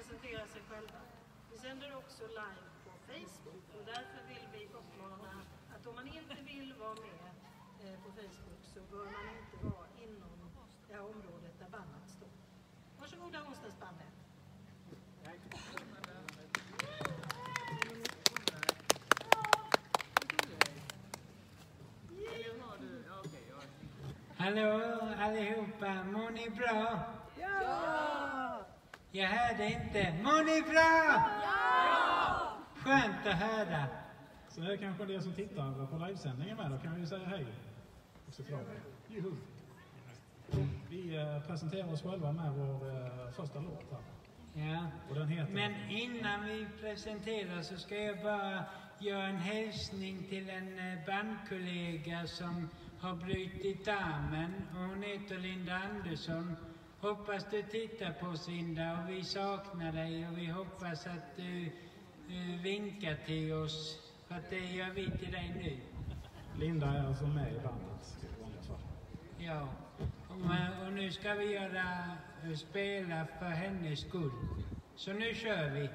presentera sig själva. Vi sänder också live på Facebook och därför vill vi uppmana att om man inte vill vara med på Facebook så bör man inte vara inom det här området där bandet står. Varsågoda onsdagsbandet. Hallå allihopa, mår ni bra? Ja! Jag hörde inte. Mår ni bra? Ja! Skönt att höra. Så det är kanske det som tittar på livesändningen med, då kan vi säga hej. Juhu. Vi presenterar oss själva med vår första låt här. Ja. Och den heter... Men innan vi presenterar så ska jag bara göra en hälsning till en bandkollega som har brutit armen. Hon heter Linda Andersson. Hoppas du tittar på oss, Linda, och vi saknar dig och vi hoppas att du vinkar till oss, för att det gör vi till dig nu. Linda är alltså med i bandet. Ja, och nu ska vi spela för hennes skull. Så nu kör vi.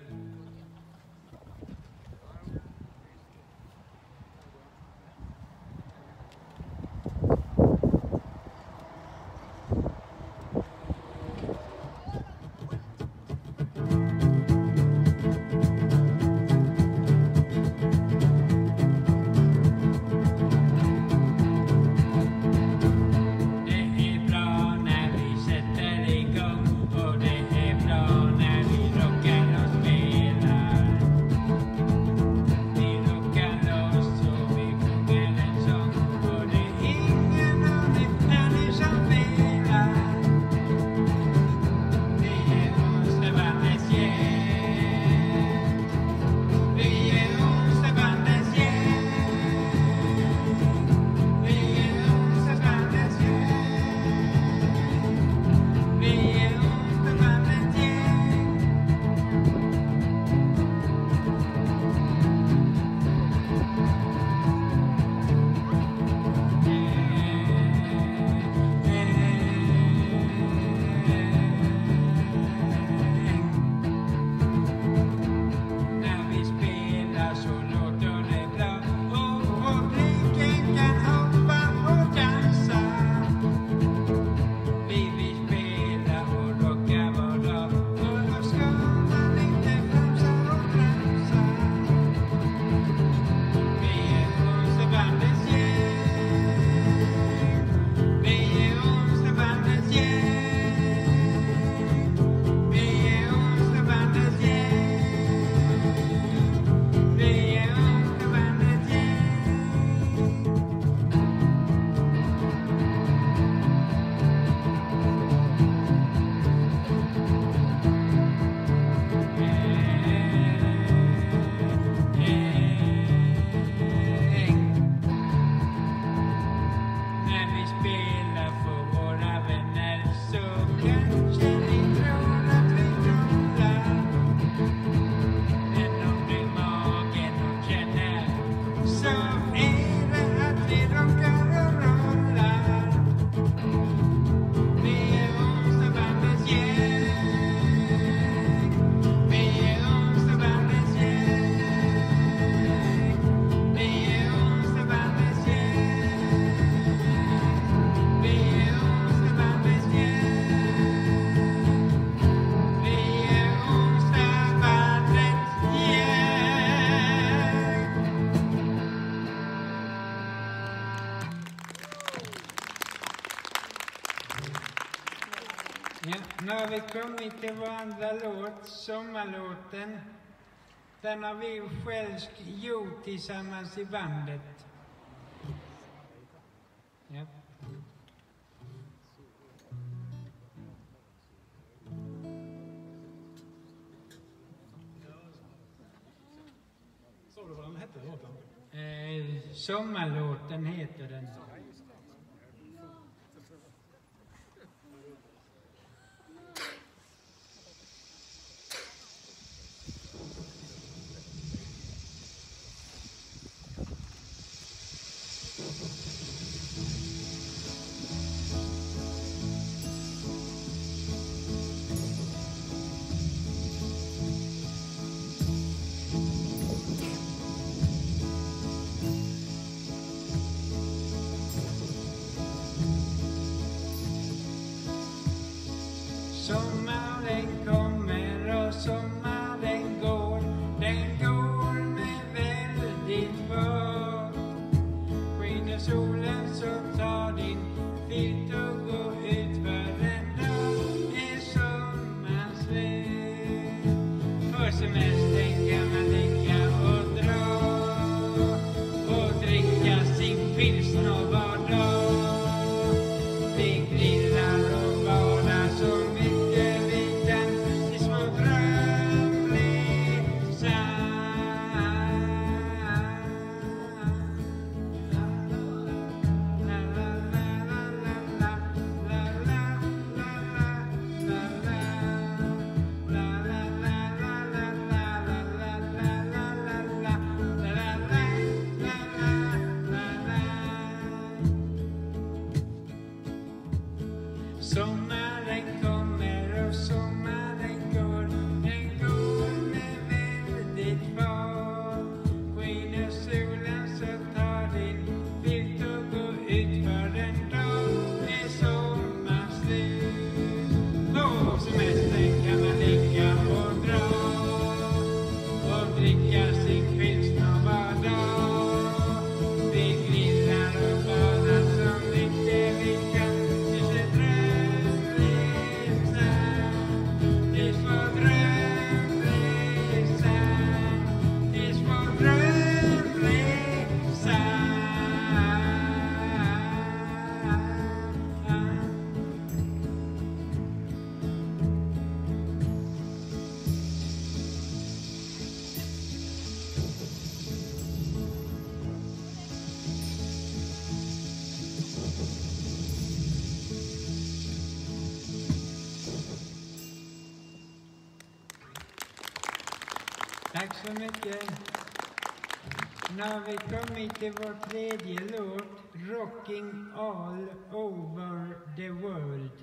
Nu har vi kommit till vår andra låt, sommarlåten. Den har vi själv gjort tillsammans i bandet. Ja. Såg du vad den hette, låten? Sommarlåten heter den. solen så tar din filt och gå ut för en dag är sommarens väg. För semestern kan man ligga och dra och dricka sin pilsner var dag. Vi grillar och badar så mycket vi kan i små drömresor. Sommaren kommer och sommaren går, den går med väldigt fart. Skiner solen så tar din filt och gå ut för en dag är sommaren slut. På semestern kan man ligga och dra och dricka sin pilsner var dag. Vi grillar och badar så mycket vi kan. Tack så mycket. Nu har vi kommit till vår tredje låt, Rocking All Over the World.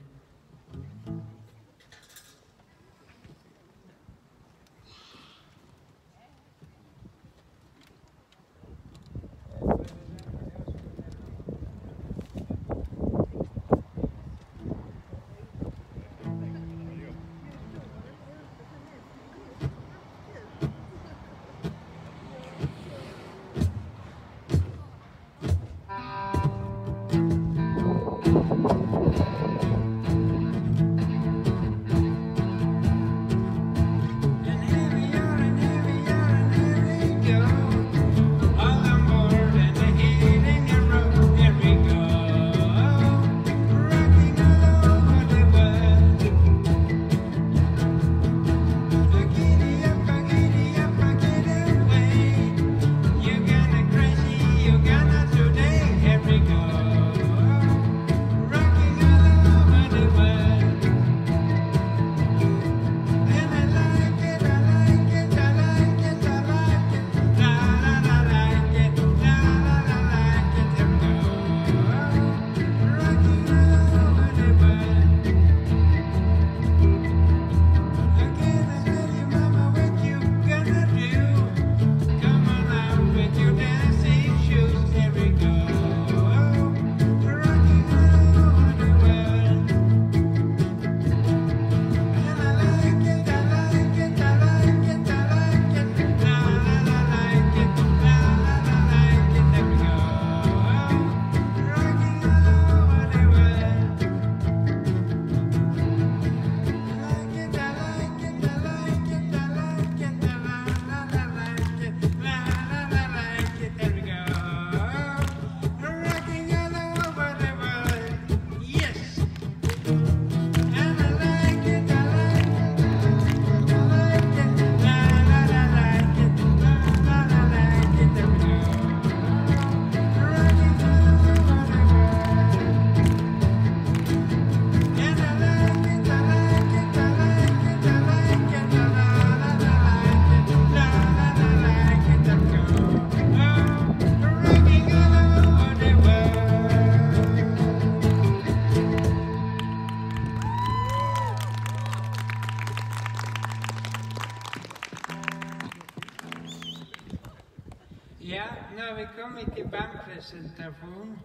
Ja, nu har vi kommit till bandpresentation.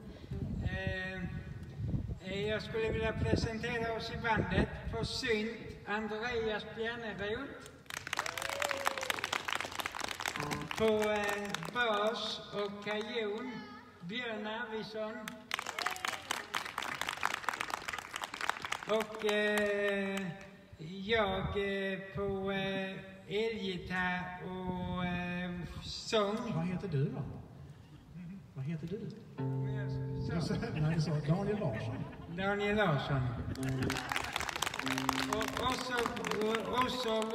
Jag skulle vilja presentera oss i bandet. På synt, Andreas Bjärneroth. På bas och kajon, Björn Sören Arvidsson. Och jag på elgitarr och sång. Vad heter du då? Vad heter du? Nej, du sa Daniel Larsson. Daniel Larsson. Och så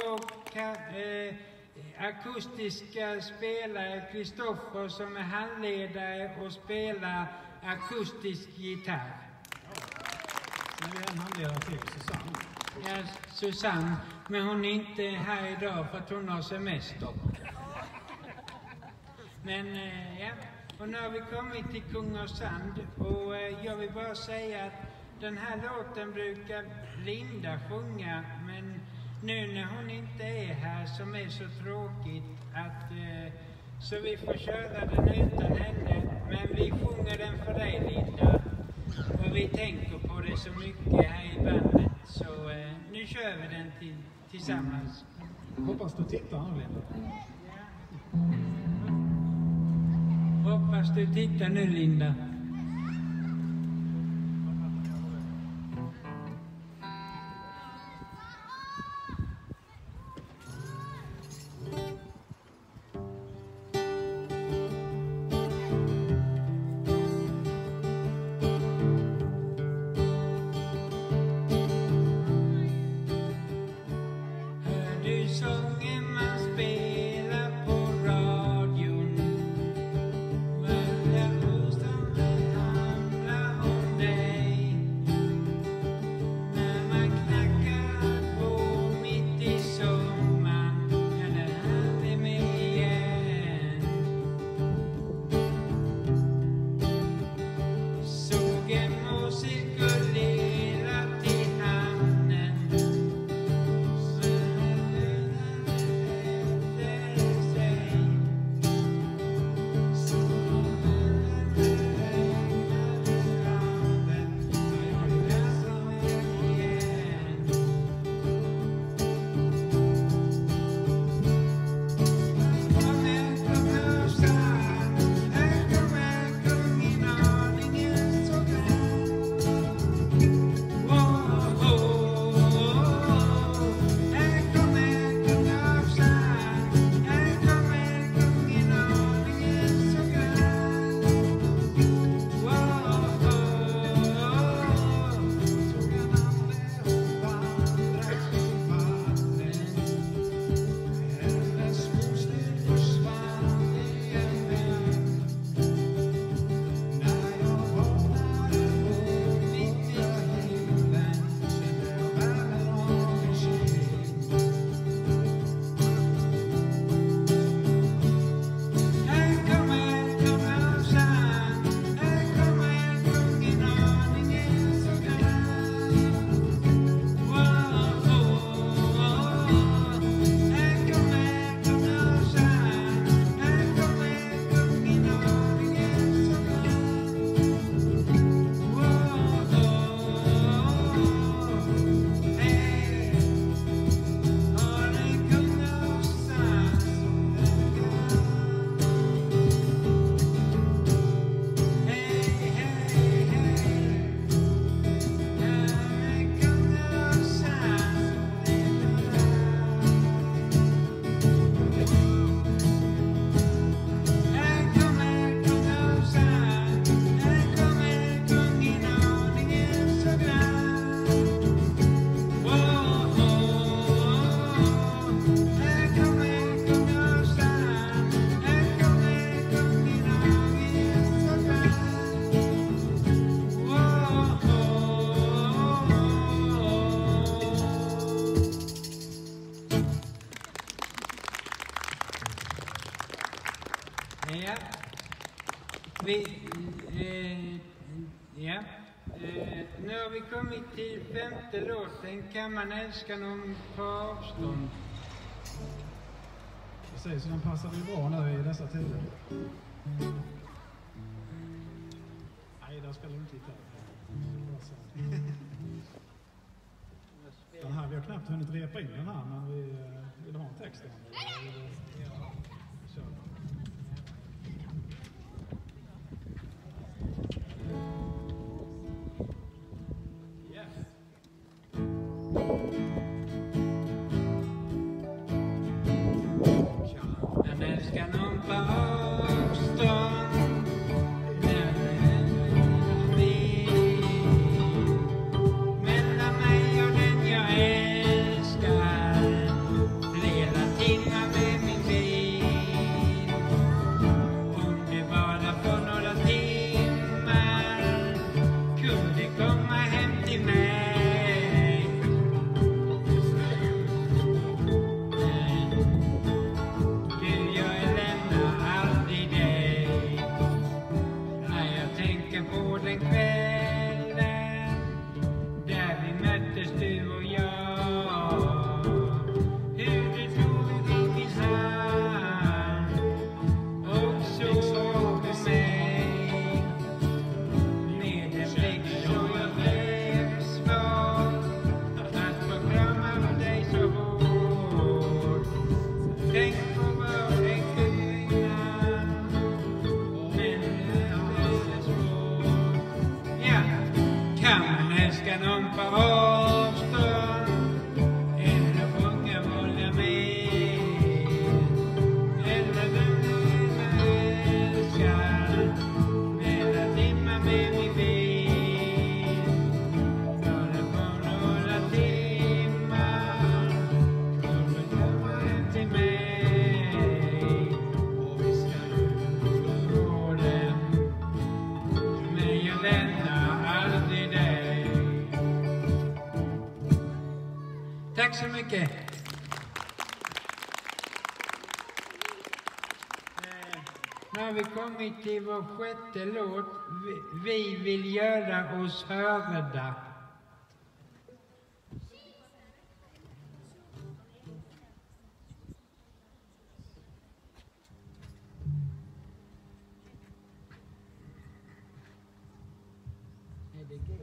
akustiska spelare Kristoffer som är handledare och spelar akustisk gitarr. Sen är vi en handledare till, Susanne. Ja, Susanne, men hon är inte här idag för att hon har semester. Men ja, och nu har vi kommit till Kungarsand och jag vill bara säga att den här låten brukar Linda sjunga, men nu när hon inte är här, som är så tråkigt, att så vi får köra den utan henne. Men vi sjunger den för dig, Linda. Och vi tänker på det så mycket här i bandet. Så nu kör vi den tillsammans. Hoppas du tittar nu, Linda. Ja. Hoppas du tittar nu, Linda. Nu har vi kommit till femte låten. Kan man älska någon på avstånd? Precis, så den passade ju bra nu i dessa tider. Nej, där ska du inte titta. Den här, vi har knappt hunnit repa in den här, men vi vill ha en text. tänker på den kvällen där vi möttes du och jag. Hur du tog i min hand och såg på mig med en blick så jag blev svag att få glömma dig så hårt. Tänk på vad det kunde, men nu är det svårt. Ja, kan man älska någon på avstånd eller sjunga hålla med? Eller den älskar mellan timmar med min bil. Bara på några timmar får du komma hem till mig. Och vi ska ut på gården, men jag lämnar aldrig dig. Tack så mycket. Nu har vi kommit till vår sjätte låt. Vi vill göra oss hörda. Är det G?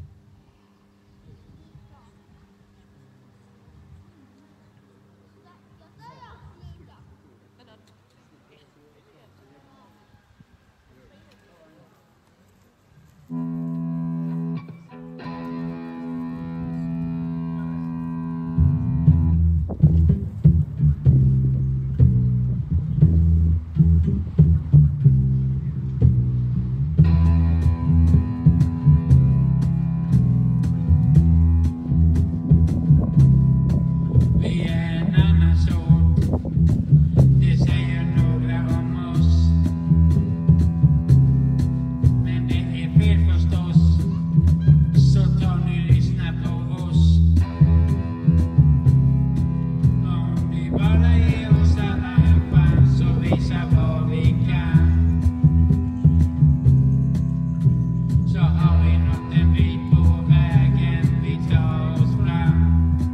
Vi är en annan sort, det säger några om oss. Men det är fel förstås, så ta nu lyssna på oss. Om vi bara ger oss alla en chans och visar vad vi kan, så har vi nått en bit på vägen vi tar oss fram.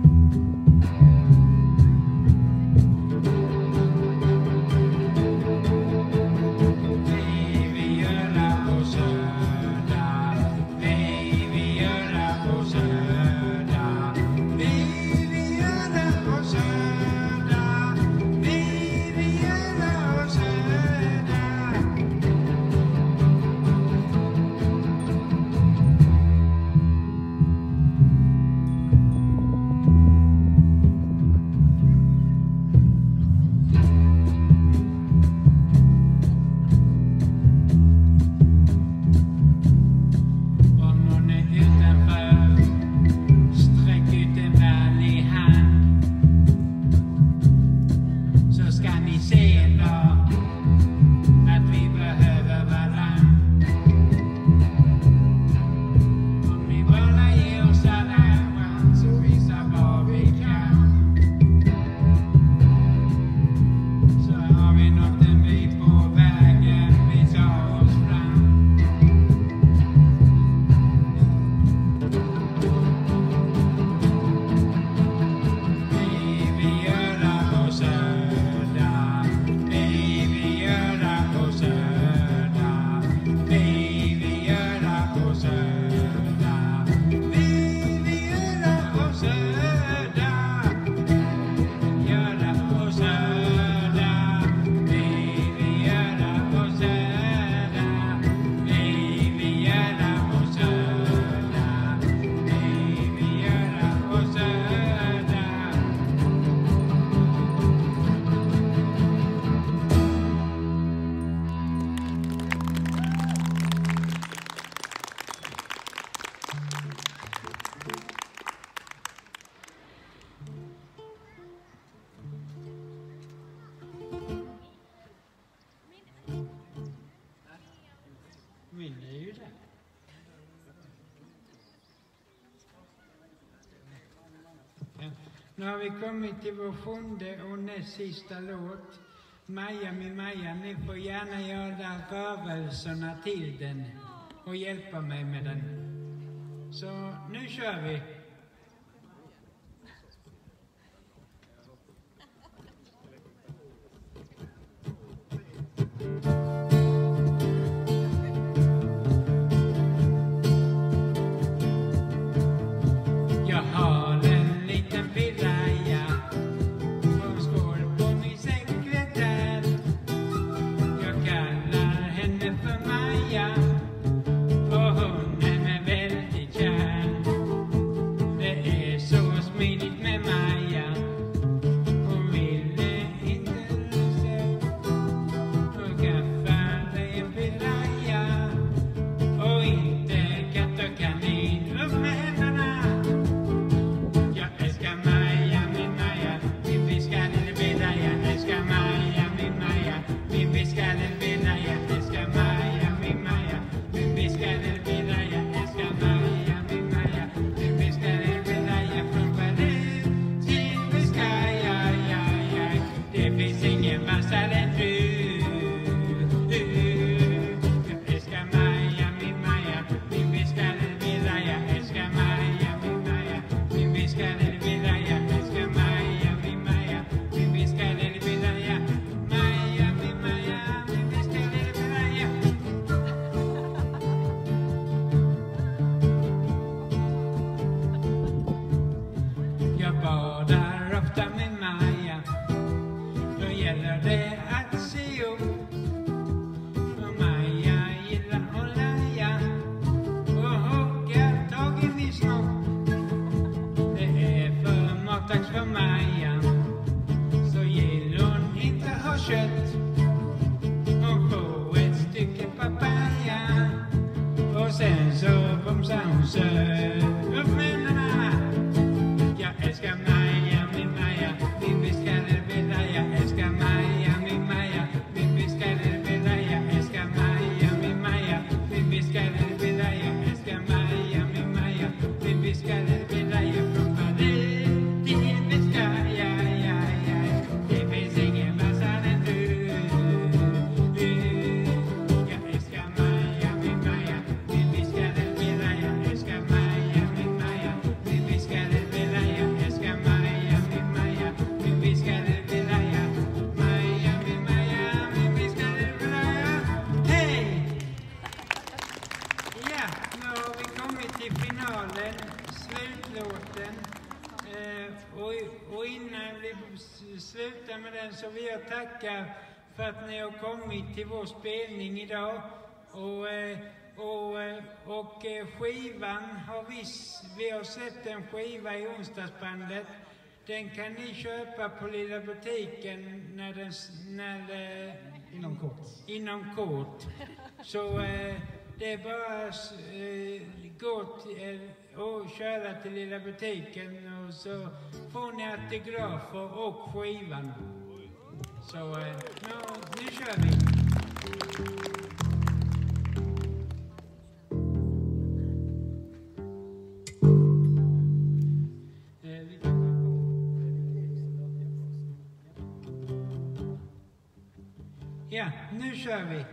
Vi vill göra oss hörda. Vi vill göra oss hörda. Vi vill göra oss hörda. Vi vill göra oss hörda. Om någon är utanför, sträck ut en vänlig hand, så ska ni se en dag att vi behöver varann. Om ni bara ger oss alla en chans och visar vad vi kan, så har vi nått en bit på vägen vi tar oss fram. Vi vill göra oss hörda. Vi vill göra oss hörda. Vi vill göra oss hörda. Vi vill göra oss hörda. Göra oss hörda. Vi vill göra oss hörda. Vi vill göra oss hörda. Vi vill göra oss hörda. Min är ju där. Ja. Nu har vi kommit till vår sjunde och näst sista låt. Maja, min Maja, ni får gärna göra rörelserna till den. och hjälpa mig med den. Så nu kör vi. Jag har en liten piraya som står på min sekretär. Jag kallar henne för Maja och hon är mig väldigt kär. Det är så smidigt med Maja. Hon ville inte lösa och skaffa dig en piraya och inte katt och kanin. Upp med händerna! Jag älskar Maja, min Maja, min viskade piraya. Jag älskar Maja, min Maja, min viskade piraya. Jag älskar Maja, min Maja, min viskade piraya. Jag älskar Maja, min Maja, min viskade piraya. Från Paris till Biscaya, ja, ja. Det finns ingen vassare än du. Jag älskar Maja, min Maja, min viskade piraya. Jag älskar Maja, min Maja, min viskade piraya. Jag älskar Maja, min Maja, min viskade piraya. Maja, min Maja, min viskade piraya. Jag badar ofta med Maja. Då gäller det att se upp. För Maja gillar att laja och hugga tag i min snopp. Det är för matdags för Maja, så gillar hon inte ha kött. Hon får ett stycke papaya och sen så bromsar hon söt. Upp med händerna! Jag älskar Maja, min Maja, min viskade piraya. Jag älskar Maja, min Maja, min viskade piraya. Jag älskar Maja, min Maja, min viskade piraya. Jag älskar Maja, min Maja, min viskade piraya. Från Paris till Biscaya, ja, ja. Det finns ingen vassare än du. Jag älskar Maja, min Maja, min viskade piraya. Jag älskar Maja, min Maja, min viskade piraya. Jag älskar Maja, min Maja, min viskade piraya. Maja, min Maja, min viskade piraya. Hej! Ja, nu har vi kommit till finalen, slutlåten. Och innan vi slutar med den så vill jag tacka för att ni har kommit till vår spelning idag. Och skivan har vi har sett en skiva i onsdagsbandet. Den kan ni köpa på lilla butiken inom kort. Så det är bara gå och köra till lilla butiken och så får ni autografer och skivan. Så nu kör vi. Ja, nu kör vi.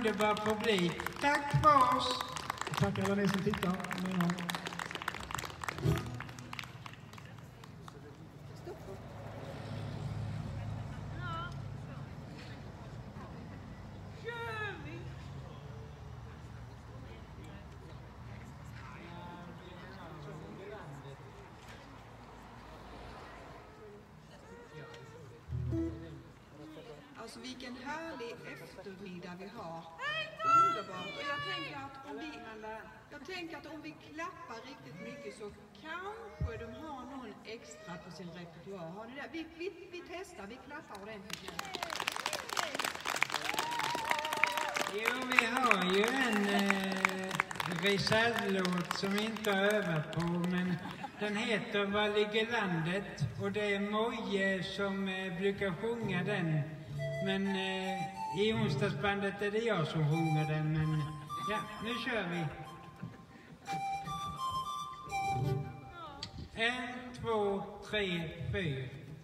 underbar publik. Tack för oss! Tack alla ni som tittar. Alltså vilken härlig eftermiddag vi har. Underbart. Och jag tänker att om vi klappar riktigt mycket så kanske de har någon extra på sin repertoar. Har ni det? Vi testar, vi klappar ordentligt. Jo, vi har ju en reservlåt som vi inte har övat på, men den heter Var ligger landet? Och det är Moje som brukar sjunga den. Men i onsdagsbandet är det jag som sjunger den, men ja, nu kör vi. 1, 2, 3, 4.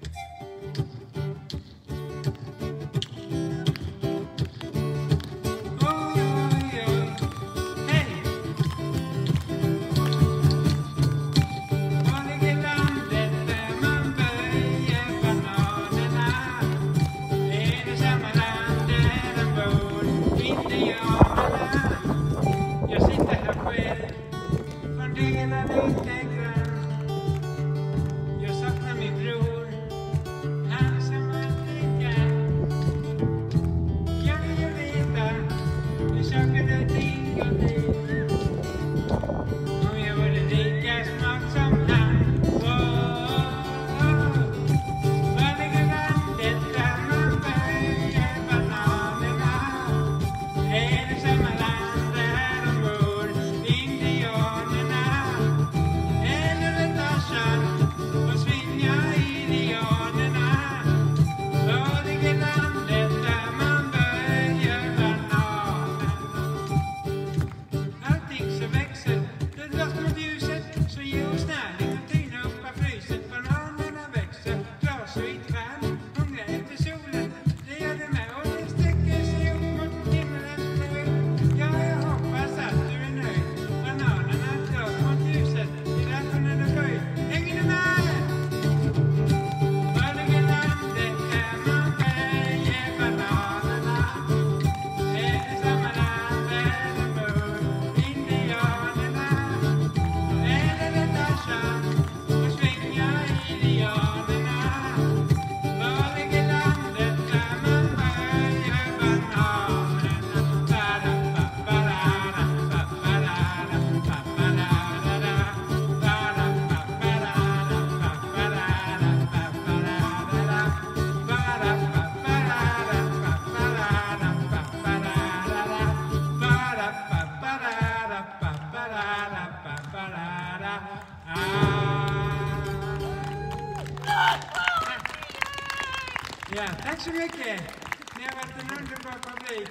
Ja, tack så mycket. Ni har varit en underbar publik.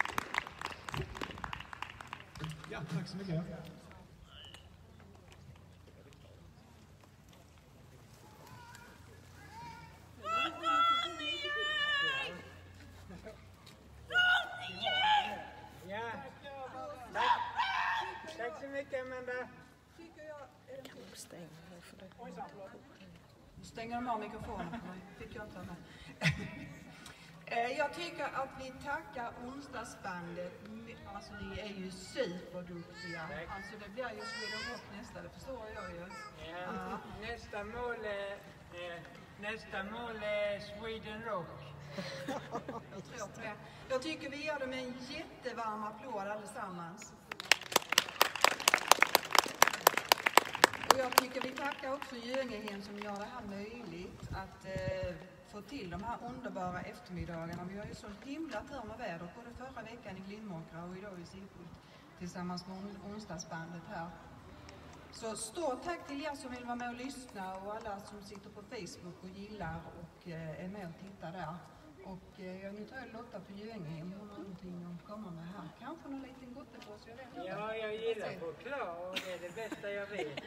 Ja, tack så mycket. Ja, tack så mycket, Amanda. Stänger de av mikrofonen på mig? Fick jag inte med. Jag tycker att vi tackar onsdagsbandet. Alltså ni är ju superduktiga. Alltså det blir ju Sweden Rock nästa, det förstår jag ju. Ja. Nästa mål är Sweden Rock. Jag tror på det. Jag tycker vi gör dem en jättevarm applåd allesammans. Och jag tycker vi tackar också Göingehem som gör det här möjligt att få till de här underbara eftermiddagarna. Vi har ju så himla tur med väder, både förra veckan i Glimåkra och idag i Sibbhult tillsammans med onsdagsbandet här. Så stort tack till er som vill vara med och lyssna och alla som sitter på Facebook och gillar och är med och tittar där. Och nu tar jag Lotta på Göingehem, hon har någonting att komma med här. Kanske någon liten gottepåse, jag vet inte. Ja, jag gillar choklad och det är det bästa jag vet.